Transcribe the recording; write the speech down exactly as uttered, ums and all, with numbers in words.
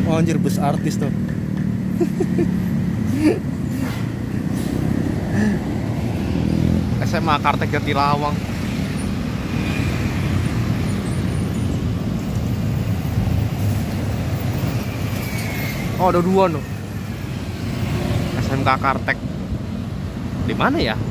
Oh, anjir, bus artis tuh. S M A Kartek Jatilawang. Oh, ada dua nih. S M K Kartek. Di mana ya?